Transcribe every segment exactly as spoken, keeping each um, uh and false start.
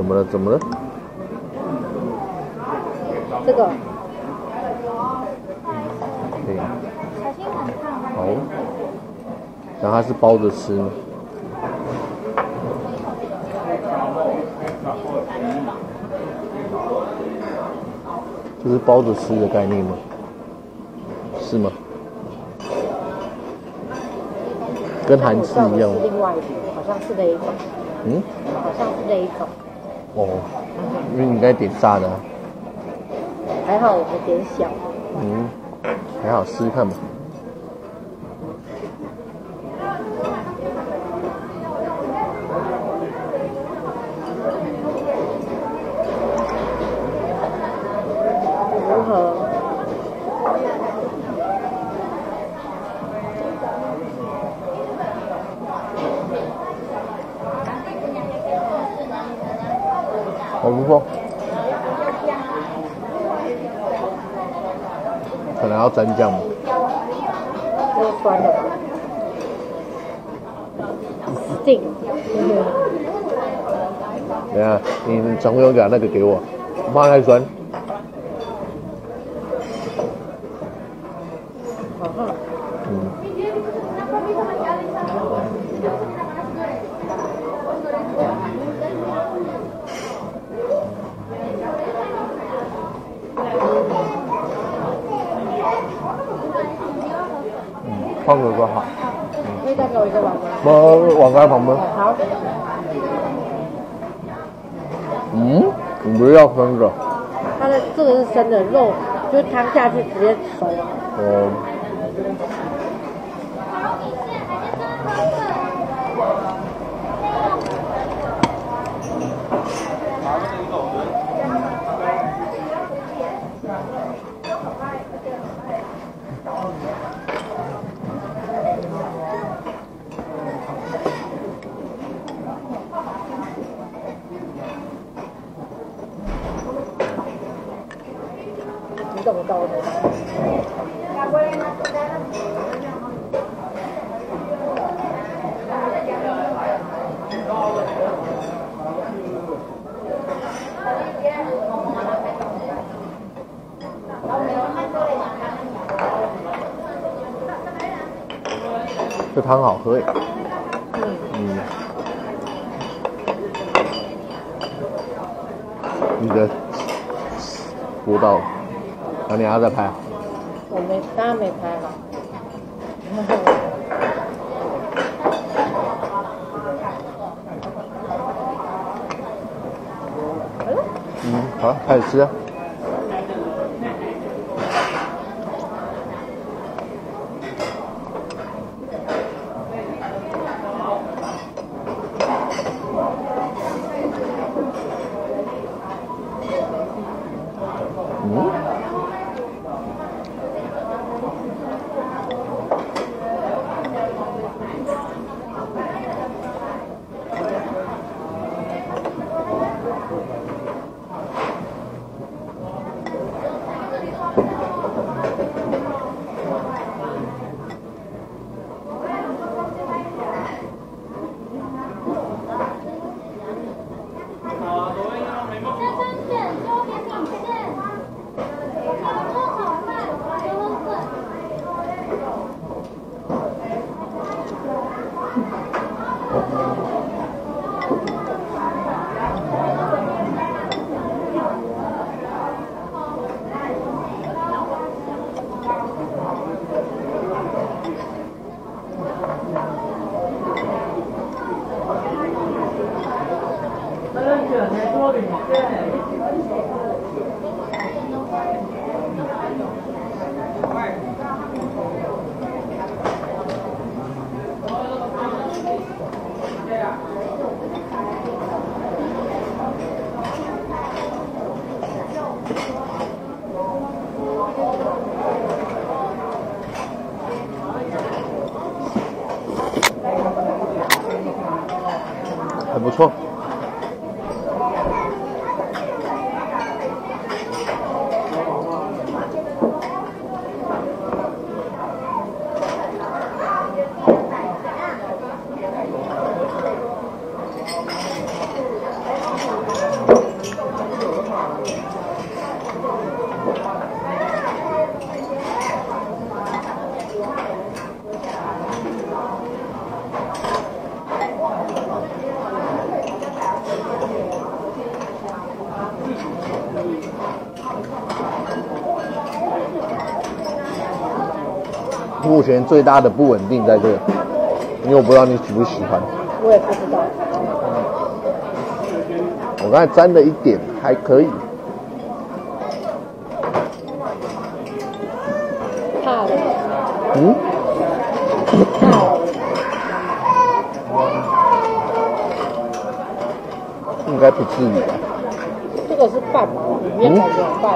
怎么了？怎么了？ 这个。 可以。好。然后它是包着吃吗？这是包着吃的概念吗？是吗？跟韩式一样吗？ 另外一种，好像是这一种。 嗯？ 好像是这一种。 哦，因为你应该点炸的、啊。 还好我们点小。 嗯，还好，试试看吧。 如何？ 好不错。可能要沾酱吗？ 这个酸的吧？定。 等一下，你常友给那个给我，我怕太酸。嗯。放着就好。 可以再给我一个碗吗？ 我碗在旁边。 好。 嗯，你不是要生的？ 它的这个是生的肉，就是汤下去直接熟了。 哦。 你怎么到的？ 这汤好喝耶。 嗯。 嗯。你的播到了，那你还要再拍？ 我没，当然没拍好。 嗯，好，开始吃啊。嗯。还不错。 目前最大的不稳定在这个，因为我不知道你喜不喜欢。 我也不知道。 我刚才沾了一点，还可以。 怕了。 嗯？ 怕了。 应该不至于吧？ 这个是饭，里面感觉有饭。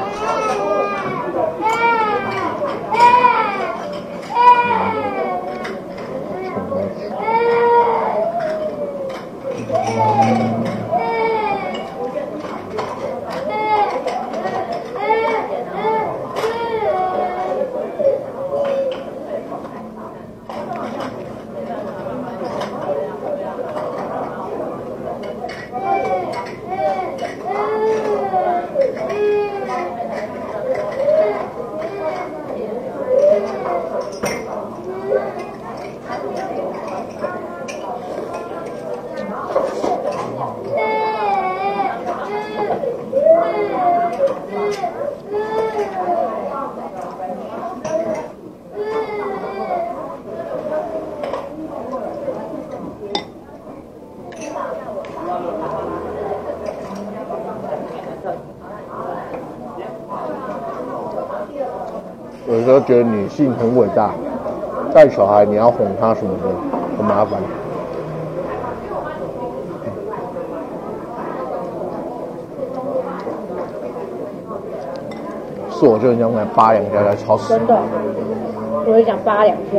有时候觉得女性很伟大，带小孩你要哄她什么的，很麻烦。是我就很想来扒两下来吵死。 真的，我也想扒两下。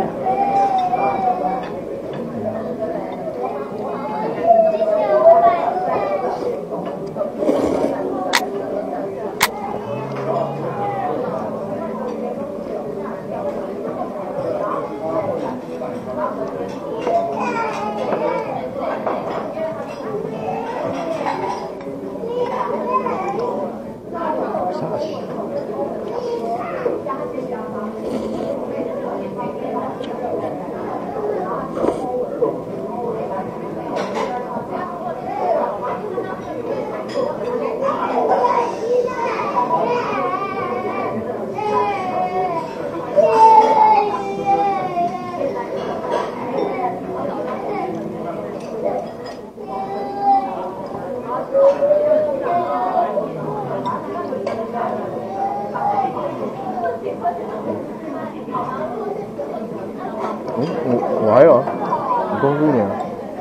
嗯，我我还有啊，你公主脸。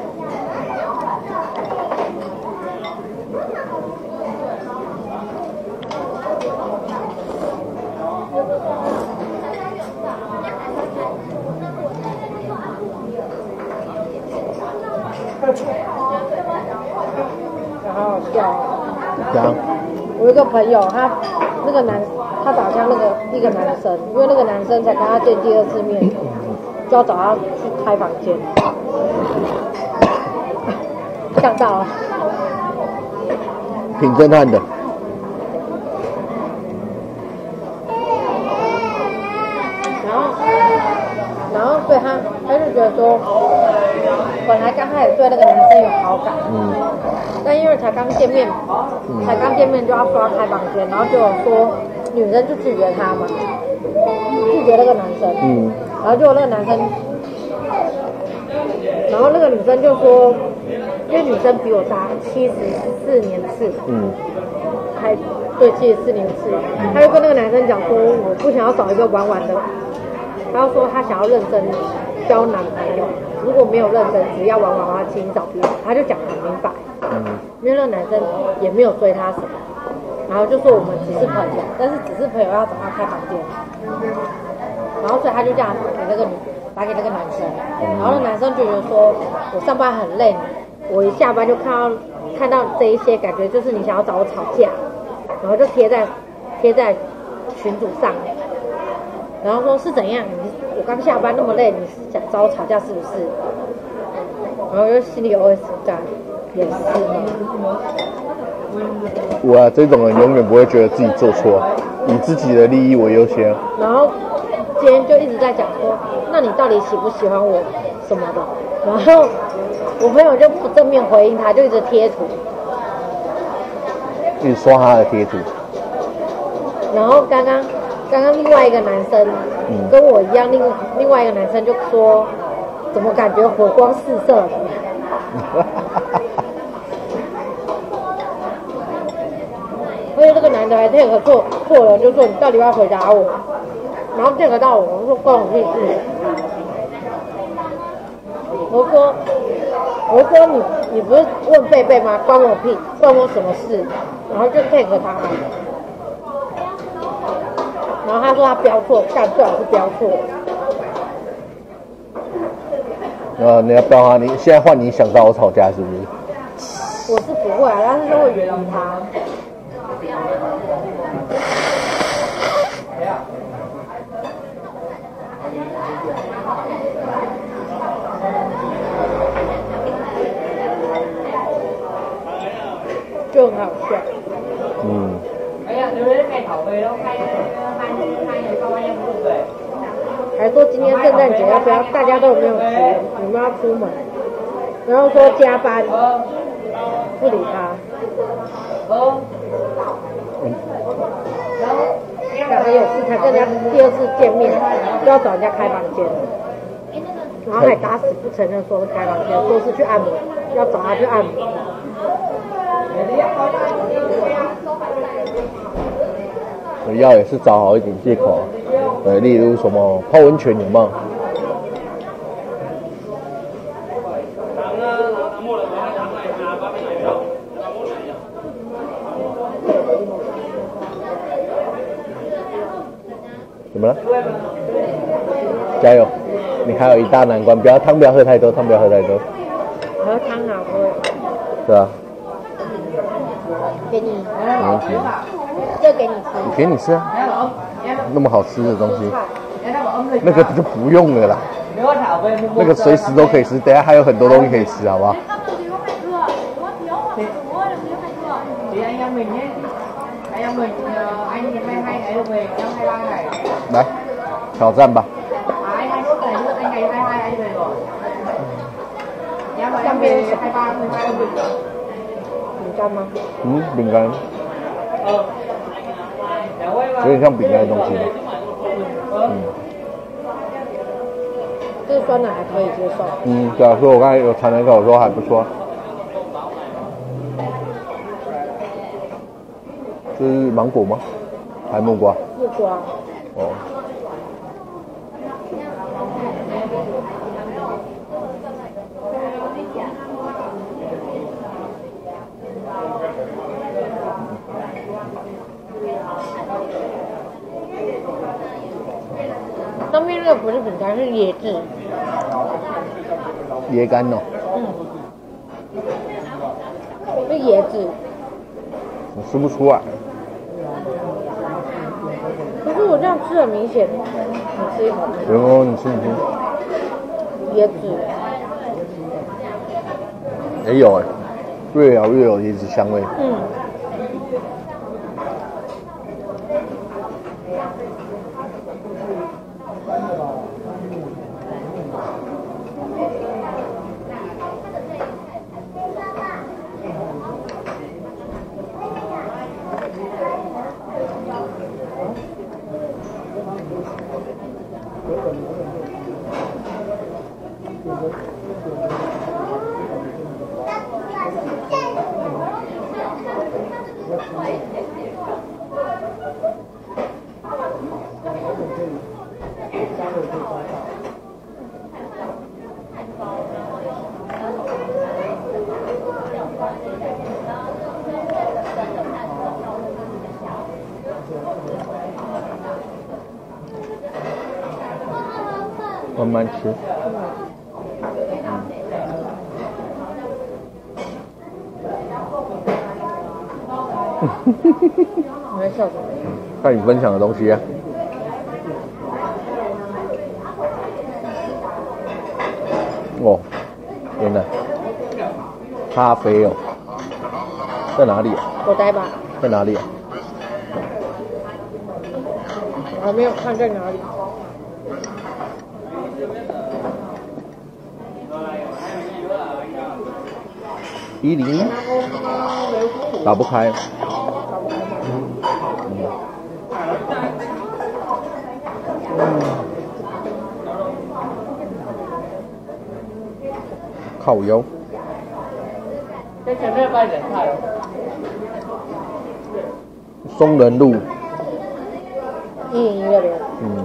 好好笑。 这样。 我有一个朋友，他那个男，他打枪那个一个男生，因为那个男生才跟他见第二次面，就要找他去开房间。想到了。 挺震撼的。 然后，然后所以他他就觉得说，本来刚开始对那个男生有好感，嗯，但因为才刚见面，嗯、才刚见面就要说要开房间，然后就有说女生就拒绝他嘛，拒绝那个男生，嗯，然后就那个男生，然后那个女生就说，因为女生比我大七十四年次，嗯，还对七十四年次，嗯、他就跟那个男生讲说，我不想要找一个玩玩的，他就说他想要认真交男朋友。如果没有认真，只要玩玩的话，请找别人。他就讲很明白，嗯，因为那个男生也没有追他什么，然后就说我们只是朋友，但是只是朋友要找他开房间，然后所以他就这样打给那个女，打给那个男生，然后那男生就觉得说我上班很累，我一下班就看到看到这一些，感觉就是你想要找我吵架，然后就贴在贴在群组上。然后说是怎样？你我刚下班那么累，你是想找我吵架是不是？然后就心里有 O S 干，也是吗？ 我啊，这种人永远不会觉得自己做错，以自己的利益为优先。 然后今天就一直在讲说，那你到底喜不喜欢我什么的？然后我朋友就不正面回应他，就一直贴图， 一直刷他的贴图。 然后刚刚刚刚另外一个男生、嗯、跟我一样，另另外一个男生就说，怎么感觉火光四射的？而且这个男的还 take 错错了，就说你到底要回答我，然后 take 到我，我说关我屁事。我说，我说你你不是问贝贝吗？关我屁，关我什么事？然后就 take 他。然后他说他标错，但最好是标错。 呃，你要标啊！你现在换你想找我吵架是不是？ 我是不会啊，但是就会原谅他。就很好笑。 嗯。 还说今天圣诞节要不要？大家都有没有出？你们要出门？然后说加班，不理他。两个有事才跟人家第二次见面，就要找人家开房间，然后还打死不承认说是开房间，说是去按摩，要找他去按摩。 我要也是找好一点借口，呃，例如什么泡温泉有没有？怎么了？加油！你还有一大难关，不要汤不要喝太多，汤不要喝太多。 喝汤好喝。 对啊。 给你。 没问题。 就给你吃。 给你吃啊。那么好吃的东西，那个就不用了啦。那个随时都可以吃，等一下还有很多东西可以吃，好不好？来，挑战吧。 上面是饼干吗？ 嗯，饼干。有点像饼干的东西。嗯。 这个酸奶还可以接受。 嗯，对啊，所以我刚才有尝了一口，我说还不错。这是芒果吗？还是木瓜？ 木瓜。 哦。 上面那个不是饼干，是椰子。 椰干哦。 嗯。是椰子。 我吃不出来。 可是我这样吃很明显，你吃一口。 不用，你吃你吃。 椰子。 也有哎，越咬越有椰子香味。 嗯。 慢慢吃。 你在笑什么？ 看你分享的东西啊。哦，天哪，咖啡哦，在哪里啊？ 口袋吧。 在哪里啊？ 我还没有看在哪里。 一零一，打不开。 打不开吗？ 烤腰。 在前面卖点菜哦。 松仁路。 一零一二零。 嗯。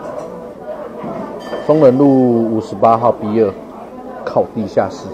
松仁路五十八号 B 二，烤地下室。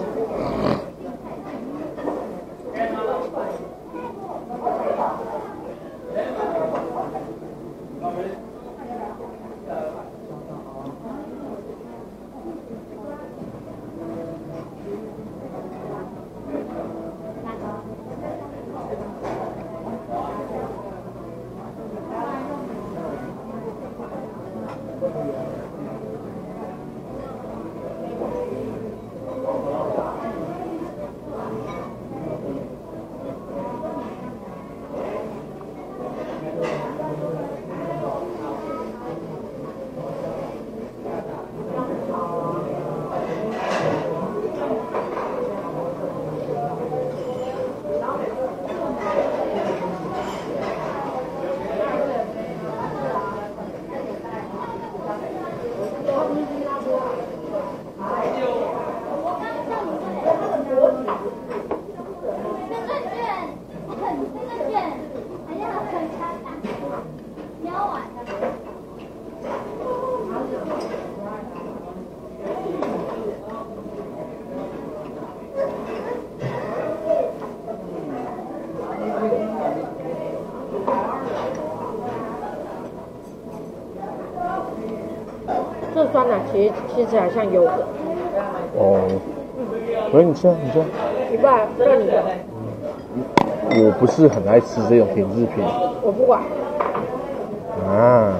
这酸奶其实吃起来像优格。 哦，来你吃啊，你吃啊。 一半，那你的。 我不是很爱吃这种甜制品。 我不管。 啊，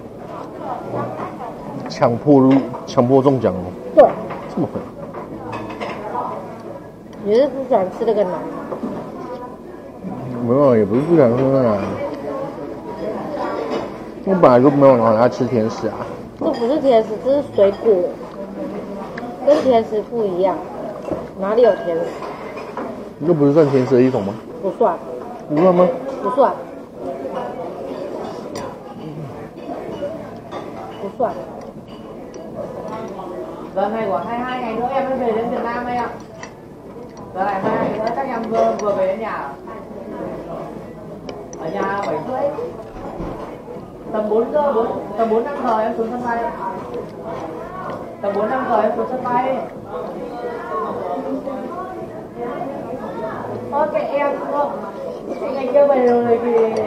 强迫入强迫中奖哦。 对。 这么狠。 你是不喜欢吃那个奶？ 没有，也不是不想吃那个。我本来就没有很爱吃甜食啊。 这不是甜食，这是水果，跟甜食不一样。哪里有甜食？ 这不是算甜食的一种吗？ 不算。 不算吗？ 不算。不算。 Đợt này của hai hai ngày nữa em mới về đến Việt Nam đây ạ. Đợt này hai ngày nữa chắc em vừa vừa về đến nhà. Ở nhà bảy rưỡi. Tầm bốn giờ, bốn, tầm bốn năm giờ em xuống sân bay. Tầm bốn năm giờ em xuống sân bay. Thôi kệ em không. Ngày kia về rồi thì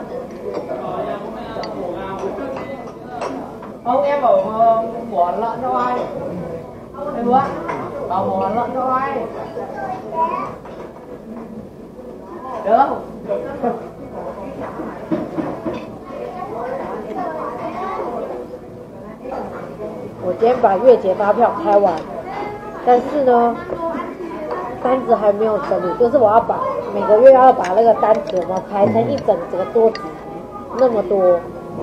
không, em bảo bỏ lợn cho ai? Em bữa bảo bỏ lợn cho ai? Được không? 我今天把月结发票开完，但是呢，单子还没有整理，就是我要把每个月要把那个单子嘛排成一整整个桌子，那么多。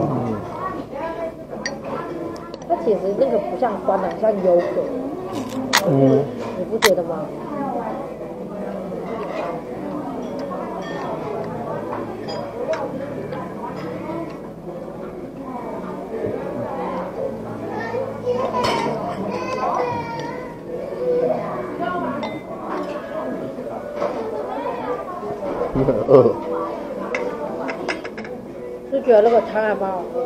它其实那个不像酸奶，像优格。嗯，你不觉得吗？ 你很饿。 就觉得那个汤还蛮好喝。